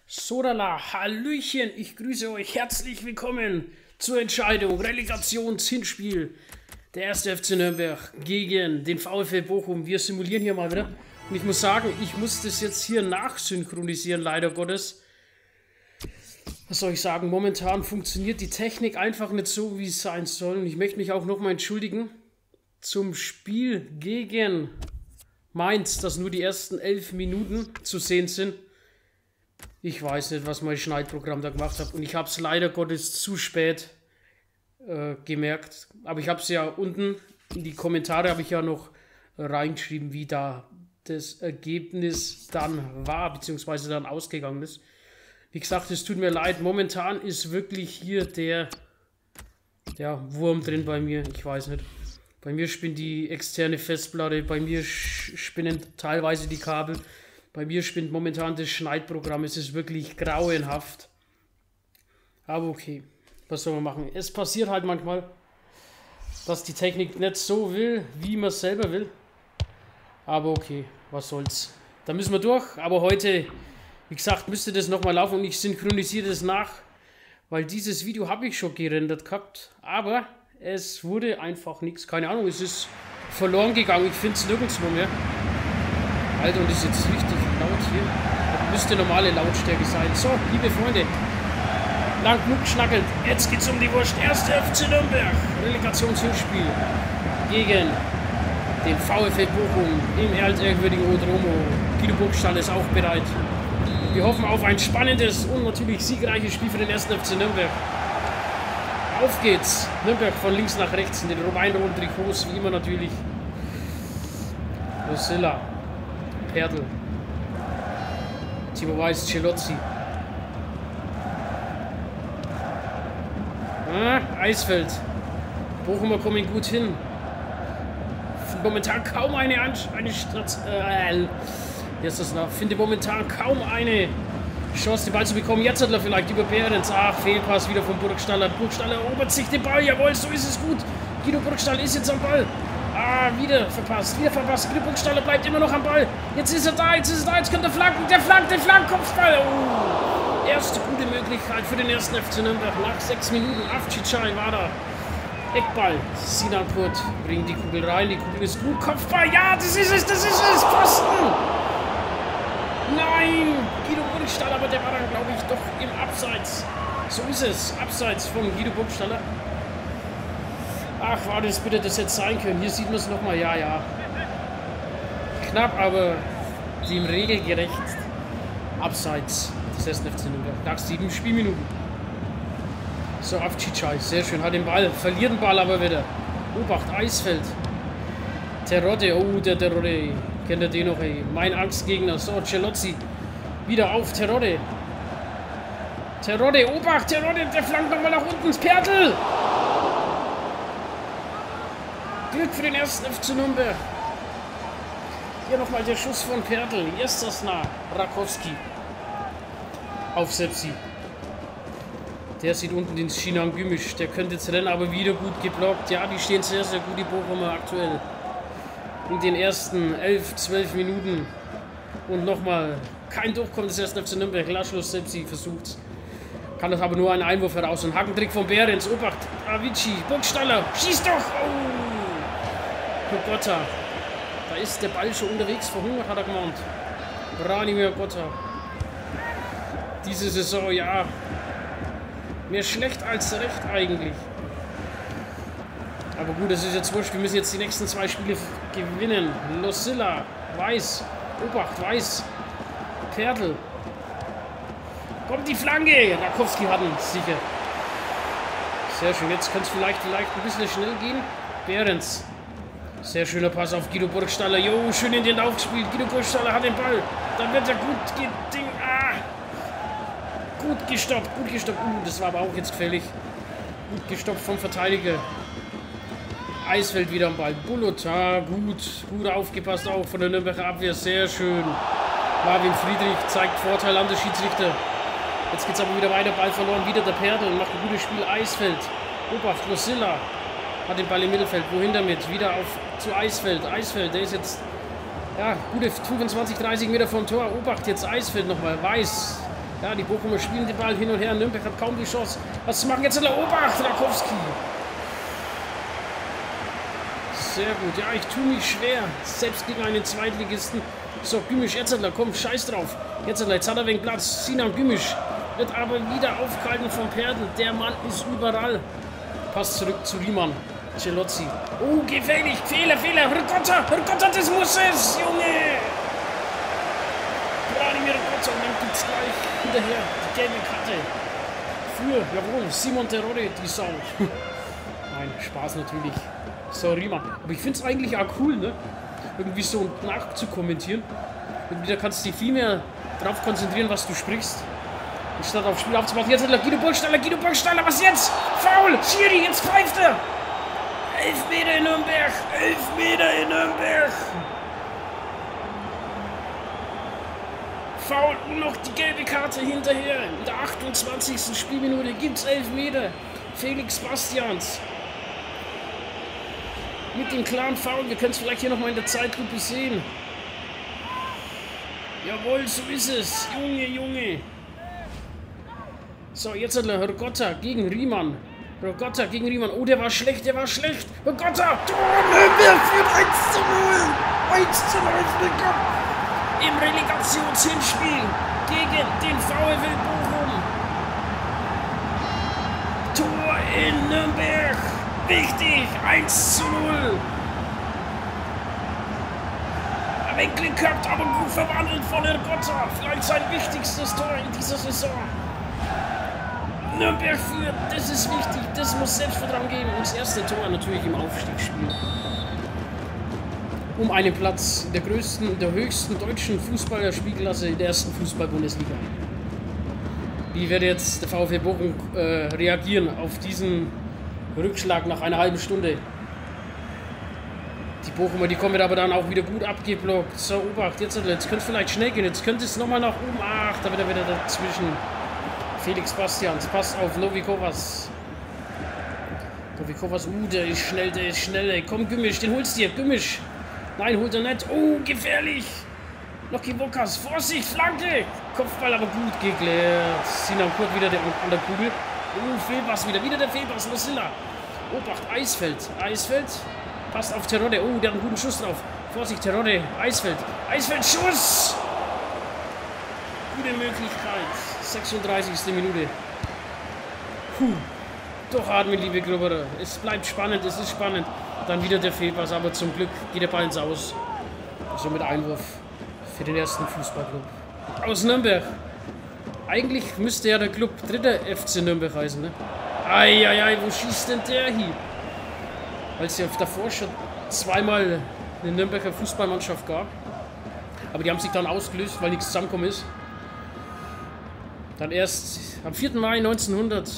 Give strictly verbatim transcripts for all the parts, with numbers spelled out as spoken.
Sodala, Hallöchen, ich grüße euch, herzlich willkommen zur Entscheidung, Relegationshinspiel. Der erste F C Nürnberg gegen den VfL Bochum. Wir simulieren hier mal wieder. Und ich muss sagen, ich muss das jetzt hier nachsynchronisieren, leider Gottes. Was soll ich sagen, momentan funktioniert die Technik einfach nicht so, wie es sein soll. Und ich möchte mich auch nochmal entschuldigen zum Spiel gegen Mainz, dass nur die ersten elf Minuten zu sehen sind. Ich weiß nicht, was mein Schneidprogramm da gemacht hat. Und ich habe es leider Gottes zu spät äh, gemerkt. Aber ich habe es ja unten in die Kommentare habe ich ja noch äh, reingeschrieben, wie da das Ergebnis dann war, beziehungsweise dann ausgegangen ist. Wie gesagt, es tut mir leid. Momentan ist wirklich hier der, der Wurm drin bei mir. Ich weiß nicht. Bei mir spinnt die externe Festplatte. Bei mir spinnen teilweise die Kabel. Bei mir spinnt momentan das Schneidprogramm. Es ist wirklich grauenhaft. Aber okay, was soll man machen? Es passiert halt manchmal, dass die Technik nicht so will, wie man es selber will. Aber okay, was soll's. Da müssen wir durch. Aber heute, wie gesagt, müsste das nochmal laufen und ich synchronisiere das nach. Weil dieses Video habe ich schon gerendert gehabt. Aber es wurde einfach nichts. Keine Ahnung, es ist verloren gegangen. Ich finde es nirgendwo mehr. Alter, und das ist jetzt richtig laut hier. Das müsste normale Lautstärke sein. So, liebe Freunde, lang genug geschnackelt. Jetzt geht's um die Wurst. Erster F C Nürnberg. Relegationshinspiel gegen den VfL Bochum im ehrwürdigen Odromo. Guido Burgstall ist auch bereit. Wir hoffen auf ein spannendes und natürlich siegreiches Spiel für den ersten F C Nürnberg. Auf geht's. Nürnberg von links nach rechts in den rot-roten Trikots, wie immer natürlich. Rosilla. Pertl. Timo Weiß, Celozzi. Ah, Eisfeld. Bochumer kommen gut hin. Momentan kaum eine An eine Stratz äh, jetzt das noch. Finde momentan kaum eine Chance, den Ball zu bekommen. Jetzt hat er vielleicht über Behrens. Ach, Fehlpass wieder von Burgstaller. Burgstaller erobert sich den Ball. Jawohl, so ist es gut. Guido Burgstaller ist jetzt am Ball. Ah, wieder verpasst, wieder verpasst. Guido Burgstaller bleibt immer noch am Ball. Jetzt ist er da, jetzt ist er da, jetzt kommt der Flanken, der Flank, der Flankenkopfball. Oh. Erste gute Möglichkeit für den ersten F C Nürnberg. Nach sechs Minuten, Avcicai war da. Eckball, Sinan Kurt bringt die Kugel rein, die Kugel ist gut. Kopfball, ja, das ist es, das ist es, Pfosten. Nein, Guido Burgstaller, aber der war dann, glaube ich, doch im Abseits. So ist es, Abseits von Guido Burgstaller. Ach, war das bitte das jetzt sein können. Hier sieht man es nochmal. Ja, ja. Knapp, aber dem regelgerecht. Abseits des ersten F C Nürnberg. Nach sieben Spielminuten. So, Avcicai. Sehr schön. Hat den Ball. Verliert den Ball aber wieder. Obacht, Eisfeld. Terodde. Oh, der Terodde. Kennt ihr den noch, ey? Mein Angstgegner. So, Celozzi. Wieder auf Terodde. Terodde. Obacht, Terodde. Der flankt nochmal nach unten. Pertl. Glück für den ersten F C Nürnberg. Hier nochmal der Schuss von Pertl. Jestasna, Rakowski. Auf Sepsi. Der sieht unten den Sinan Gümüş. Der könnte jetzt rennen, aber wieder gut geblockt. Ja, die stehen sehr, sehr gut, die Bochumer aktuell. In den ersten elf, zwölf Minuten. Und nochmal kein Durchkommen des ersten F C Nürnberg. Laschlos Sepsi versucht. Kann das aber nur einen Einwurf heraus. Ein Hackentrick von Behrens. Obacht, Avicii, Burgstaller. Schießt doch! Oh! Gotta. Da ist der Ball schon unterwegs, verhungert, hat er gemeint. Branimir Gotta. Diese Saison, ja. Mehr schlecht als recht eigentlich. Aber gut, das ist jetzt wurscht. Wir müssen jetzt die nächsten zwei Spiele gewinnen. Losilla, Weiß. Obacht, Weiß. Pertl. Kommt die Flanke. Rakowski hat ihn, sicher. Sehr schön. Jetzt könnte es vielleicht, vielleicht ein bisschen schnell gehen. Behrens. Sehr schöner Pass auf Guido Burgstaller. Jo, schön in den Lauf gespielt. Guido Burgstaller hat den Ball. Dann wird er gut geding. Ah. Gut gestoppt, gut gestoppt. Uh, das war aber auch jetzt gefällig. Gut gestoppt vom Verteidiger. Eisfeld wieder am Ball. Bulut, ah, gut. Gut aufgepasst auch von der Nürnberger Abwehr. Sehr schön. Marvin Friedrich zeigt Vorteil an der Schiedsrichter. Jetzt geht es aber wieder weiter. Ball verloren. Wieder der Pertl. Macht ein gutes Spiel. Eisfeld. Obacht, Losilla. Hat den Ball im Mittelfeld. Wohin damit? Wieder auf zu Eisfeld. Eisfeld, der ist jetzt ja, gute fünfundzwanzig, dreißig Meter vom Tor. Obacht jetzt Eisfeld nochmal. Weiß. Ja, die Bochumer spielen den Ball hin und her. Nürnberg hat kaum die Chance. Was zu machen jetzt in der Obacht, Rakowski. Sehr gut. Ja, ich tue mich schwer. Selbst gegen einen Zweitligisten. So, Gümisch, Etzerler, komm, scheiß drauf. Etzerler, jetzt hat er wegen Platz. Sinan Gümisch wird aber wieder aufgehalten vom Pertl. Der Mann ist überall. Passt zurück zu Riemann. Celozzi. Oh, gefährlich. Fehler, Fehler. Ricotta, Ricotta, das muss es, Junge. Vladimir Ricotta. Und dann gibt es gleich hinterher die gelbe Karte. Für, jawohl, Simon Terodde, die Sau. Nein, Spaß natürlich. So, Riemann. Aber ich finde es eigentlich auch cool, ne? Irgendwie so nachzukommentieren. Irgendwie, da kannst du dich viel mehr drauf konzentrieren, was du sprichst. Anstatt aufs Spiel aufzumachen. Jetzt hat Guido Burgstaller, Guido Burgstaller, was jetzt? Foul! Schiri, jetzt pfeift er! Elfmeter in Nürnberg! Elfmeter in Nürnberg! Foul und noch die gelbe Karte hinterher. In der achtundzwanzigsten Spielminute gibt es Elfmeter. Felix Bastians. Mit dem klaren Foul. Wir können es vielleicht hier nochmal in der Zeitlupe sehen. Jawohl, so ist es. Junge, Junge. So, jetzt hat er Ricotta gegen Riemann. Ricotta gegen Riemann. Oh, der war schlecht, der war schlecht. Ricotta! Tor! Nürnberg führt eins zu null. eins zu null für den Kopf. Im Relegationshinspiel gegen den VfL Bochum. Tor in Nürnberg. Wichtig. eins zu null. Ein wenig Glück gehabt, aber gut verwandelt von Ricotta. Vielleicht sein wichtigstes Tor in dieser Saison. Nürnberg führt, das ist wichtig, das muss Selbstvertrauen geben. Und das erste Tor natürlich im Aufstiegsspiel. Um einen Platz in der größten, der höchsten deutschen Fußballerspielklasse in der ersten Fußball-Bundesliga. Wie wird jetzt der VfL Bochum äh, reagieren auf diesen Rückschlag nach einer halben Stunde? Die Bochumer, die kommen aber dann auch wieder gut abgeblockt. So, Obacht, jetzt, jetzt könnte es vielleicht schnell gehen, jetzt könnte es nochmal nach oben. Ach, da wird er wieder dazwischen. Felix Bastians, passt auf Novikovas. Novikovas, uh, der ist schnell, der ist schnell, ey. Komm, Gümisch, den holst du dir, Gümisch. Nein, holt er nicht. Oh, gefährlich. Loki Bokas, Vorsicht, Flanke. Kopfball aber gut geklärt. Sinan Kurt wieder der, an der Kugel. Oh, Fehlpass wieder, wieder der Fehlpass, Lucilla. Obacht, Eisfeld, Eisfeld. Passt auf Terodde, oh, der hat einen guten Schuss drauf. Vorsicht, Terodde, Eisfeld. Eisfeld, Schuss. Gute Möglichkeit. sechsunddreißigste Minute. Puh. Doch atmen, liebe Grubberer. Es bleibt spannend, es ist spannend. Dann wieder der Fehlpass, aber zum Glück geht der Ball ins Aus. Somit Einwurf für den ersten Fußballclub aus Nürnberg. Eigentlich müsste ja der Club dritter F C Nürnberg heißen, ne? Eieiei, wo schießt denn der hier? Weil es ja davor schon zweimal eine Nürnberger Fußballmannschaft gab. Aber die haben sich dann ausgelöst, weil nichts zusammengekommen ist. Dann erst am vierten Mai neunzehnhundert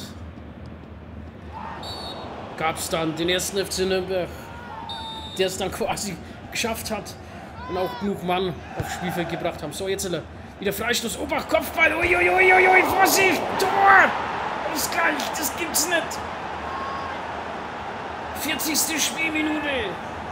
gab es dann den ersten F C Nürnberg, der es dann quasi geschafft hat und auch genug Mann aufs Spielfeld gebracht haben. So, jetzt wieder Freistoß, Obacht, Kopfball, uiuiuiui, Vorsicht, Tor! Ausgleich, das gibt's nicht. vierzigste Spielminute.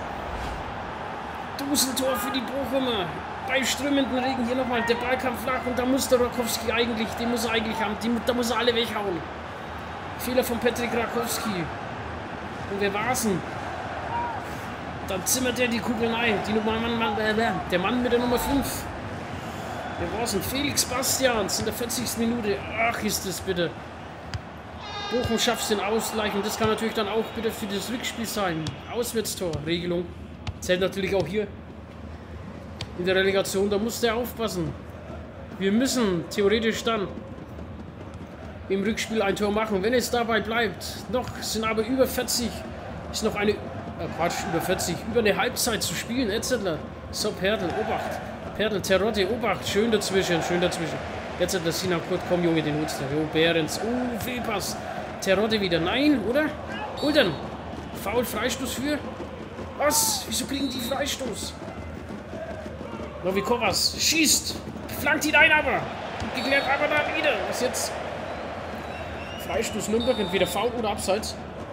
Duseltor für die Bochumer. Bei strömenden Regen hier nochmal der Ball kam flach und da muss der Rakowski eigentlich, den muss er eigentlich haben, die, da muss er alle weghauen. Fehler von Patrick Rakowski. Und wer war's denn? Dann zimmert er die Kugel ein. Die Nummer, Mann, Mann, äh, der Mann mit der Nummer fünf. Wer war's denn? Felix Bastians in der vierzigsten Minute. Ach, ist das bitte. Bochum schafft den Ausgleich und das kann natürlich dann auch bitte für das Rückspiel sein. Auswärtstor-Regelung. Zählt natürlich auch hier. In der Relegation, da muss der aufpassen. Wir müssen theoretisch dann im Rückspiel ein Tor machen, wenn es dabei bleibt. Noch sind aber über vierzig, ist noch eine, äh Quatsch, über vierzig, über eine Halbzeit zu spielen, et cetera. So, Pertl, Obacht. Pertl, Terodde, Obacht, schön dazwischen, schön dazwischen. Jetzt hat der Sinan Kurt, komm Junge, den holst du. Jo, Behrens, oh, Fehlpass. Terodde wieder, nein, oder? Hol dann. Foul, Freistoß für? Was? Wieso kriegen die Freistoß? Novikovas schießt, flankt ihn ein, aber geklärt, aber da wieder. Was jetzt? Freistoß Nürnberg, entweder Foul oder Abseits.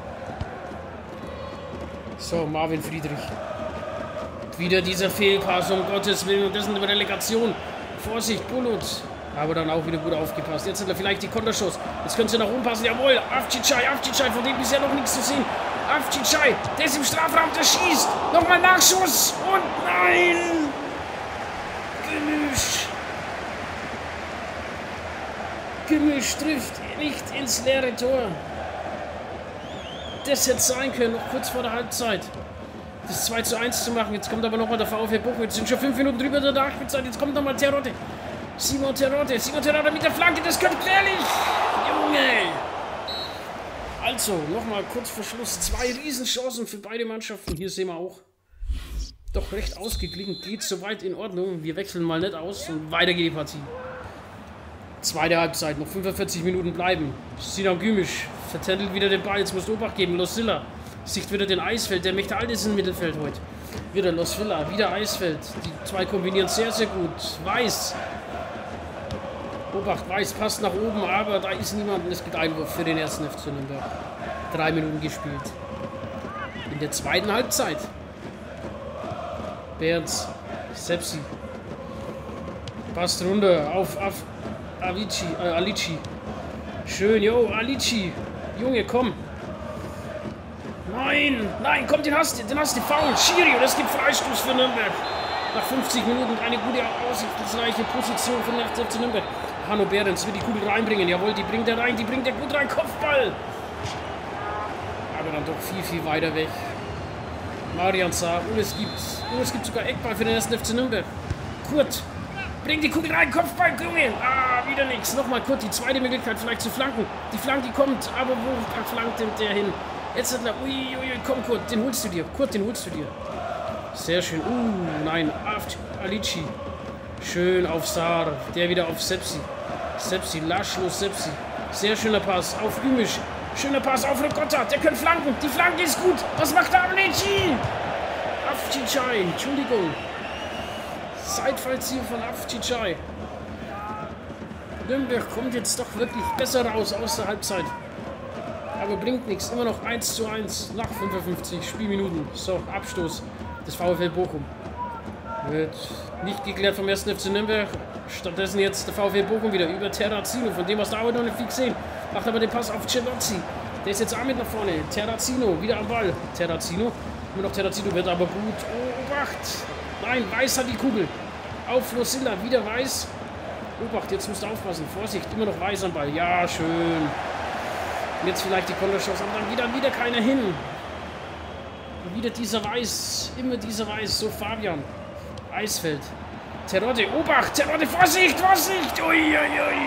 So, Marvin Friedrich. Wieder dieser Fehlpass, um Gottes Willen. Und das ist eine Relegation. Vorsicht, Bulut. Aber dann auch wieder gut aufgepasst. Jetzt hat er vielleicht die Konterschuss. Jetzt können sie nach oben passen. Jawohl, Avcicai, Avcicai, von dem bisher noch nichts zu sehen. Avcicai, der ist im Strafraum, der schießt. Nochmal Nachschuss. Und nein! Gemisch. Gemisch trifft nicht ins leere Tor. Das hätte sein können, noch kurz vor der Halbzeit. Das zwei zu eins zu machen. Jetzt kommt aber nochmal der VfL Bochum. Jetzt sind schon fünf Minuten drüber der Nachspielzeit. Jetzt kommt nochmal Terodde. Simon Terodde. Simon Terodde mit der Flanke. Das könnte gefährlich. Junge. Also, nochmal kurz vor Schluss. Zwei Riesenchancen für beide Mannschaften. Hier sehen wir auch. Doch recht ausgeglichen. Geht soweit in Ordnung. Wir wechseln mal nicht aus. Und weiter geht die Partie. Zweite Halbzeit. Noch fünfundvierzig Minuten bleiben. Sinan Gümisch vertändelt wieder den Ball. Jetzt muss Obacht geben. Losilla. Sicht wieder den Eisfeld, der möchte alles im Mittelfeld heute. Wieder Losvilla, wieder Eisfeld. Die zwei kombinieren sehr, sehr gut. Weiß. Obacht, Weiß passt nach oben, aber da ist niemand. Es gibt Einwurf für den ersten F C Nürnberg. Drei Minuten gespielt. In der zweiten Halbzeit. Berns, Sepsi. Passt runter auf, auf Avicii, äh, Alici. Schön, yo, Alici. Junge, komm. Nein, nein, komm, den hast du, den hast du, faul, Schiri, und es gibt Freistoß für Nürnberg. Nach fünfzig Minuten eine gute aussichtsreiche Position für den F C Nürnberg. Hanno Behrens wird die Kugel reinbringen, jawohl, die bringt er rein, die bringt er gut rein, Kopfball. Aber dann doch viel, viel weiter weg. Marian Saar, und es gibt, und es gibt sogar Eckball für den ersten F C Nürnberg. Kurt, bringt die Kugel rein, Kopfball, Junge. Ah, wieder nichts. Nochmal Kurt, die zweite Möglichkeit vielleicht zu flanken. Die Flanke kommt, aber wo flankt denn der hin? Jetzt hat er, ui, ui, komm Kurt, den holst du dir. Kurt, den holst du dir. Sehr schön. Uh, nein, Alici. Schön auf Saar. Der wieder auf Sepsi. Sepsi, Laschlos Sepsi. Sehr schöner Pass auf Gümisch. Schöner Pass auf Ricotta. Der kann flanken. Die Flanke ist gut. Was macht der Alici? Avcicai, Entschuldigung. Seitfallziel von Avcicai. Nürnberg kommt jetzt doch wirklich besser raus aus der Halbzeit. Aber bringt nichts. Immer noch eins zu eins nach fünfundfünfzig Spielminuten. So, Abstoß des VfL Bochum. Wird nicht geklärt vom ersten F C Nürnberg. Stattdessen jetzt der VfL Bochum wieder über Terrazino. Von dem hast du aber noch nicht viel gesehen. Macht aber den Pass auf Celozzi. Der ist jetzt auch mit nach vorne. Terrazino wieder am Ball. Terrazino. Immer noch Terrazino wird aber gut. Oh, Obacht. Nein, Weiß hat die Kugel. Auf Losilla. Wieder Weiß. Obacht, jetzt musst du aufpassen. Vorsicht, immer noch Weiß am Ball. Ja, schön. Jetzt vielleicht die Konterchance, aber dann wieder, wieder keiner hin. Und wieder dieser Weiß, immer dieser Weiß, so Fabian. Eisfeld. Terodde, Obacht, Terodde, Vorsicht, Vorsicht! Uiuiui!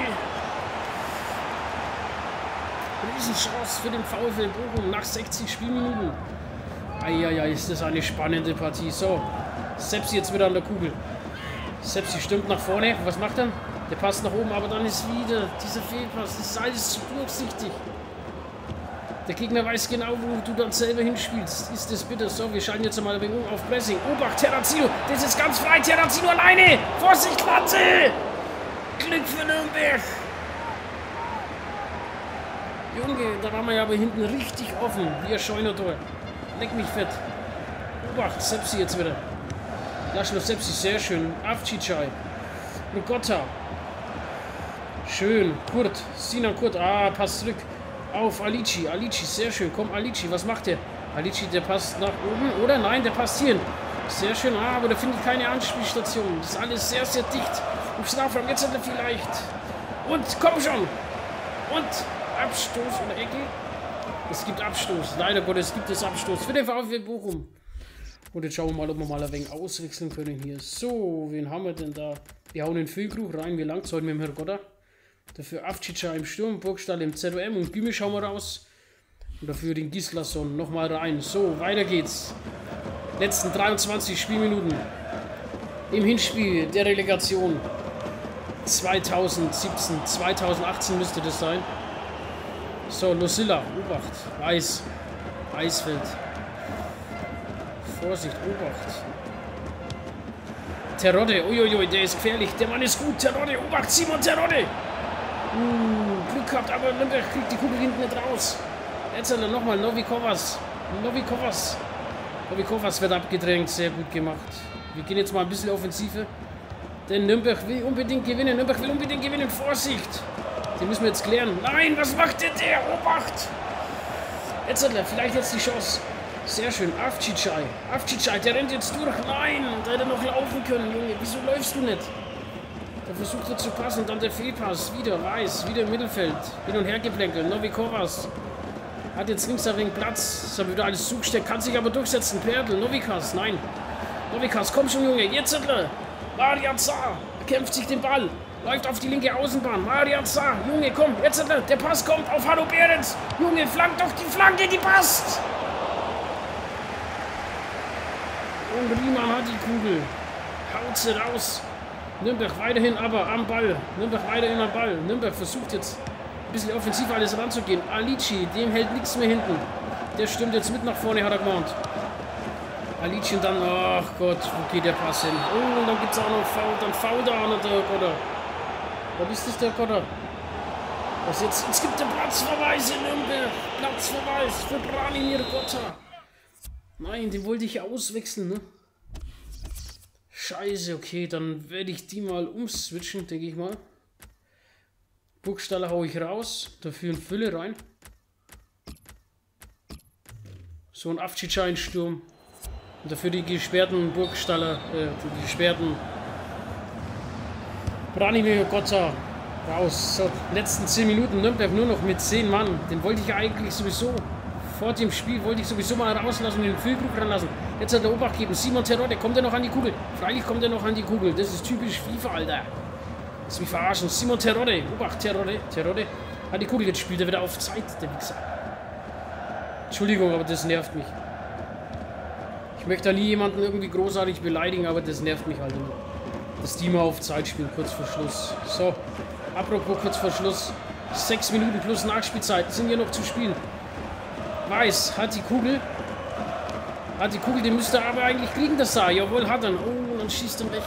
Riesenchance für den VfL Bochum nach sechzig Spielminuten. Eieiei, ist das eine spannende Partie. So, Sepsi jetzt wieder an der Kugel. Sepsi stimmt nach vorne. Was macht er? Der passt nach oben, aber dann ist wieder dieser Fehlpass. Das ist alles zu durchsichtig. Der Gegner weiß genau, wo du dann selber hinspielst. Ist das bitter? So, wir schalten jetzt einmal ein wenig um auf Pressing. Obacht, Terrazino. Das ist jetzt ganz frei. Terrazino alleine. Vorsicht, Latte. Glück für Nürnberg. Junge, da waren wir ja aber hinten richtig offen. Wie ein Scheunertor. Leck mich fett. Obacht, Sepsi jetzt wieder. Laschlow Sepsi, sehr schön. Avcicai. Ricotta. Schön. Kurt. Sinan Kurt. Ah, passt zurück. Auf Alici. Alici, sehr schön. Komm, Alici, was macht der? Alici, der passt nach oben, oder? Nein, der passt hier. Sehr schön. Ah, aber der findet keine Anspielstation. Das ist alles sehr, sehr dicht. Im Strafraum, jetzt hat er vielleicht. Und, komm schon. Und, Abstoß oder Ecke. Es gibt Abstoß. Leider Gottes gibt es Abstoß für den VfL Bochum. Und jetzt schauen wir mal, ob wir mal ein wenig auswechseln können hier. So, wen haben wir denn da? Wir hauen den Füllkrug rein. Wir langt heute mit dem Herr Gotter. Dafür Avcicai im Sturm, Burgstall im Z O M und Gümisch schauen wir raus. Und dafür den Gislason nochmal rein. So, weiter geht's. Letzten dreiundzwanzig Spielminuten im Hinspiel der Relegation. zweitausendsiebzehn, zweitausendachtzehn müsste das sein. So, Losilla, Obacht, Weiß, Eisfeld. Vorsicht, Obacht. Terodde, uiuiui, der ist gefährlich. Der Mann ist gut. Terodde, Obacht, Simon Terodde. Uh, Glück gehabt, aber Nürnberg kriegt die Kugel hinten nicht raus. Jetzt hat er nochmal Novikovas. Novikovas. Novikovas wird abgedrängt, sehr gut gemacht. Wir gehen jetzt mal ein bisschen Offensive. Denn Nürnberg will unbedingt gewinnen. Nürnberg will unbedingt gewinnen. Vorsicht! Die müssen wir jetzt klären. Nein, was macht denn der? Obacht! Jetzt hat er vielleicht jetzt die Chance. Sehr schön. Avcicai. Avcicai, der rennt jetzt durch. Nein, da hätte er noch laufen können, Junge. Wieso läufst du nicht? Da versucht er zu passen. Dann der Fehlpass. Wieder Reis. Wieder im Mittelfeld. Hin und her geplänkelt. Novikovas. Hat jetzt links ein wenig Platz. Ist aber wieder alles zugesteckt. Kann sich aber durchsetzen. Pertl. Novikas. Nein. Novikas, komm schon, Junge. Jetzt hat er. Marian Zar. Kämpft sich den Ball. Läuft auf die linke Außenbahn. Marian Zar. Junge, komm. Jetzt hat er. Der Pass kommt auf Hanno Behrens. Junge, flankt doch die Flanke. Die passt. Und Riemann hat die Kugel. Haut sie raus. Nürnberg weiterhin aber am Ball. Nürnberg weiterhin am Ball. Nürnberg versucht jetzt ein bisschen offensiv alles ranzugehen. Alici, dem hält nichts mehr hinten. Der stimmt jetzt mit nach vorne, hat er gemeint. Alici und dann, ach Gott, wo geht der Pass hin? Oh, und dann gibt es auch noch Foul, dann Foul da an der Gotter. Was ist das, der Gotter? Was jetzt? Es gibt einen Platzverweis in Nürnberg. Platzverweis für Branimir Gotter. Nein, den wollte ich auswechseln, ne? Scheiße, okay, dann werde ich die mal umswitchen, denke ich mal. Burgstaller haue ich raus, dafür ein Fülle rein. So ein Avcicai-Sturm. Und dafür die gesperrten Burgstaller, äh, die gesperrten Branimir Gotta raus. So, letzten zehn Minuten Nürnberg nur noch mit zehn Mann. Den wollte ich eigentlich sowieso, vor dem Spiel wollte ich sowieso mal rauslassen und den Füllkrug ranlassen. Jetzt hat er Obacht gegeben. Simon Terodde, kommt er noch an die Kugel? Freilich kommt er noch an die Kugel. Das ist typisch FIFA, Alter. Das ist mich verarschen. Simon Terodde, Obacht, Terodde, Terodde hat die Kugel. Jetzt spielt er wieder auf Zeit, der Wichser. Entschuldigung, aber das nervt mich. Ich möchte da nie jemanden irgendwie großartig beleidigen, aber das nervt mich halt immer. Dass die mal auf Zeit spielen, kurz vor Schluss. So, apropos kurz vor Schluss. Sechs Minuten plus Nachspielzeit sind hier noch zu spielen. Weiß, hat die Kugel. Hat die Kugel, den müsste er aber eigentlich kriegen, das sah. Jawohl, hat er. Oh, dann schießt er weg.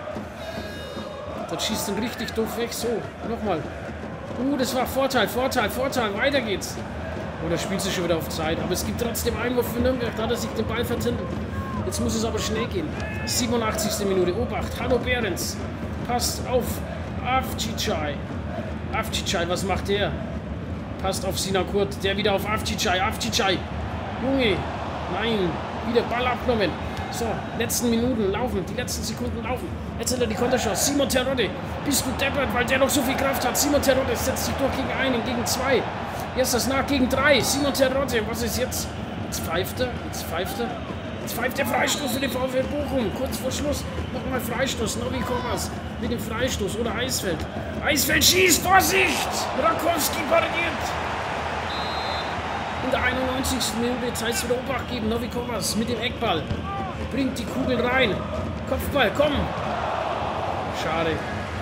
Dann schießt er richtig doof weg. So, nochmal. Uh, das war Vorteil, Vorteil, Vorteil. Weiter geht's. Oh, da spielt sie schon wieder auf Zeit. Aber es gibt trotzdem Einwurf für Nürnberg. Da hat er sich den Ball vertindelt. Jetzt muss es aber schnell gehen. siebenundachtzigste Minute. Obacht. Hanno Behrens. Passt auf Avcicai. Avcicai, was macht der? Passt auf Sinakurt. Der wieder auf Avcicai. Avcicai. Junge. Nein. Wieder Ball abgenommen. So, letzten Minuten laufen. Die letzten Sekunden laufen. Jetzt hat er die Konterchance. Simon Terodde. Bist du deppert, weil der noch so viel Kraft hat. Simon Terodde setzt sich durch gegen einen, gegen zwei. Jetzt das nach gegen drei. Simon Terodde. Was ist jetzt? Jetzt pfeift er. Jetzt pfeift er. Jetzt pfeift der Freistoß für den VfL Bochum. Kurz vor Schluss. Nochmal Freistoß. Novikovas mit dem Freistoß. Oder Eisfeld. Eisfeld schießt. Vorsicht! Rakowski paradiert. In der einundneunzigsten Minute. Jetzt heißt es wieder Obacht geben. Novikovas mit dem Eckball. Bringt die Kugel rein. Kopfball. Komm. Schade.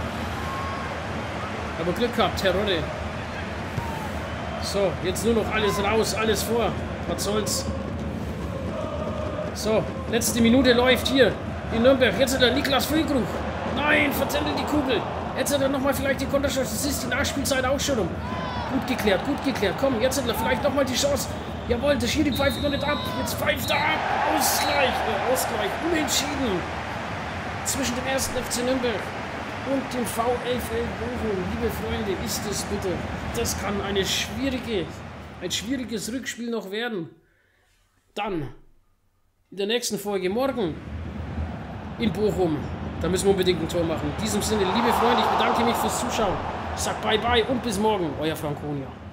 Aber Glück gehabt. Terodde. So, jetzt nur noch alles raus. Alles vor. Was soll's. So, letzte Minute läuft hier in Nürnberg. Jetzt hat er Niklas Füllkrug. Nein, verzendelt die Kugel. Jetzt hat er nochmal vielleicht die Konterchance. Das ist die Nachspielzeit auch schon um. Gut geklärt, gut geklärt. Komm, jetzt hat er vielleicht nochmal die Chance. Jawohl, der Schiri pfeift noch nicht ab. Jetzt pfeift er ab. Ausgleich, äh, Ausgleich, unentschieden. Zwischen dem ersten F C Nürnberg und dem VfL Bochum. Liebe Freunde, ist es bitte. Das kann eine schwierige, ein schwieriges Rückspiel noch werden. Dann in der nächsten Folge morgen in Bochum. Da müssen wir unbedingt ein Tor machen. In diesem Sinne, liebe Freunde, ich bedanke mich fürs Zuschauen. Ich sage bye bye und bis morgen. Euer Franconia.